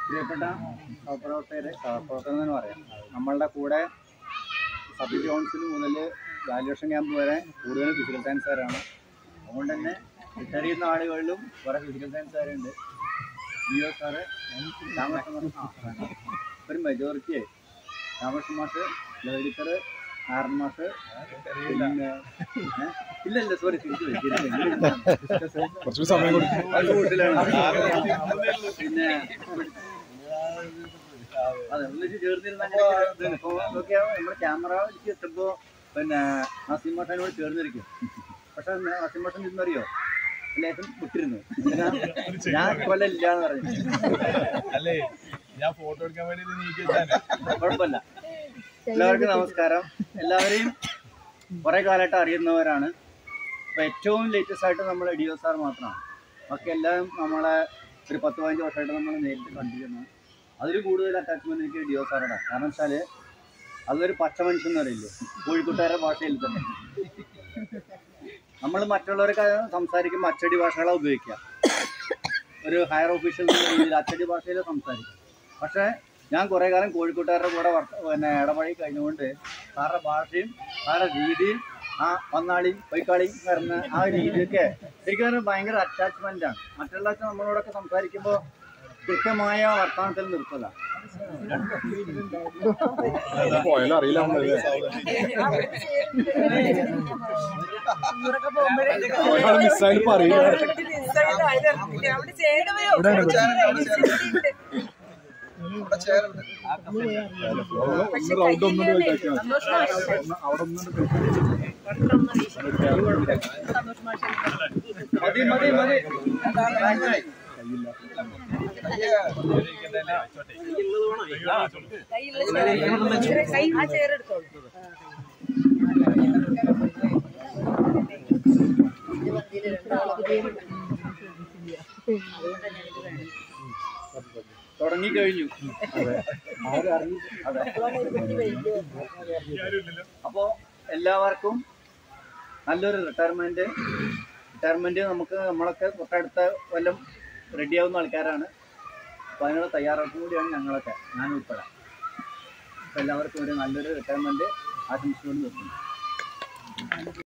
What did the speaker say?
പ്രിയപ്പെട്ട സഹപ്രവർത്തകർ എന്ന് പറയാം, നമ്മളുടെ കൂടെ സബ് കൗൺസിൽ മുതൽ വാല്യുവേഷൻ ക്യാമ്പ് വരെ കൂടുതലും ഫിസിക്കൽ സയൻസുകാരാണ്. അതുകൊണ്ട് തന്നെ റിട്ടയർ ചെയ്യുന്ന ആളുകളിലും കുറേ ഫിസിക്കൽ സയൻസുകാരുണ്ട്. ജിയോ സാറ്, ഒരു മെജോറിറ്റി രാമകൃഷ്ണൻ മാഷ്, ലളിതർ, നാരായണൻ മാഷ്, പിന്നെ ഇല്ല സോറി പിന്നെ അതെ ഒന്നിച്ച് ചേർന്നിരുന്ന ഇപ്പോൾ നോക്കിയാൽ നമ്മുടെ ക്യാമറ എത്തുമ്പോൾ പിന്നെ നസീം മാഷനോട് ചേർന്നിരിക്കും. പക്ഷെ നസീം മാഷൻ ഇന്നറിയോ ലേശം വിട്ടിരുന്നു, ഞാൻ കൊല്ലം ഇല്ലാന്ന് പറഞ്ഞു. കുഴപ്പമില്ല. എല്ലാവർക്കും നമസ്കാരം. എല്ലാവരെയും കുറേ കാലമായിട്ട് അറിയുന്നവരാണ്. അപ്പോൾ ഏറ്റവും ലേറ്റസ്റ്റ് ആയിട്ട് നമ്മൾ ഡിഒ സാർ മാത്രമാണ്. ബാക്കി എല്ലാം നമ്മളെ ഒരു 10-15 വർഷമായിട്ട് നമ്മൾ നേരിട്ട് കണ്ടിരുന്നു. അതിൽ കൂടുതൽ അറ്റാച്ച്മെൻറ്റ് എനിക്ക് ഡിഒ സാറാണ്. കാരണം വെച്ചാൽ അതൊരു പച്ച മനുഷ്യൻ എന്ന് പറയില്ലേ, കോഴിക്കോട്ടുകാരുടെ ഭാഷയിൽ തന്നെ. നമ്മൾ മറ്റുള്ളവരൊക്കെ സംസാരിക്കുമ്പോൾ അച്ചടി ഭാഷകളാണ് ഉപയോഗിക്കുക. ഒരു ഹയർ ഓഫീഷ്യൽ രീതിയിൽ അച്ചടി ഭാഷയിൽ സംസാരിക്കും. പക്ഷേ ഞാൻ കുറേ കാലം കോഴിക്കോട്ടുകാരുടെ കൂടെ പിന്നെ ഇടപഴകി കഴിഞ്ഞുകൊണ്ട് സാറുടെ ഭാഷയും സാറുടെ രീതിയും ആ വന്നാളിയും പൊയ്ക്കാളിയും വരുന്ന ആ രീതിയൊക്കെ ശരിക്കും ഭയങ്കര അറ്റാച്ച്മെൻറ്റാണ്. മറ്റുള്ളവർക്ക് നമ്മളോടൊക്കെ സംസാരിക്കുമ്പോൾ കൃത്യമായ വർത്തമാനത്തിൽ നിർത്തില്ല. തുടങ്ങിക്കഴിഞ്ഞു. അപ്പോൾ എല്ലാവർക്കും നല്ലൊരു റിട്ടയർമെന്റ് നമ്മളൊക്കെ തൊട്ടടുത്ത കൊല്ലം റെഡിയാവുന്ന ആൾക്കാരാണ്. അപ്പോൾ അതിനുള്ള തയ്യാറെടുപ്പും കൂടിയാണ് ഞങ്ങളൊക്കെ, ഞാൻ ഉൾപ്പെടെ. അപ്പോൾ എല്ലാവർക്കും ഒരു നല്ലൊരു റിട്ടയർമെന്റ് ആശംസിച്ചുകൊണ്ട് നിർത്തുന്നു.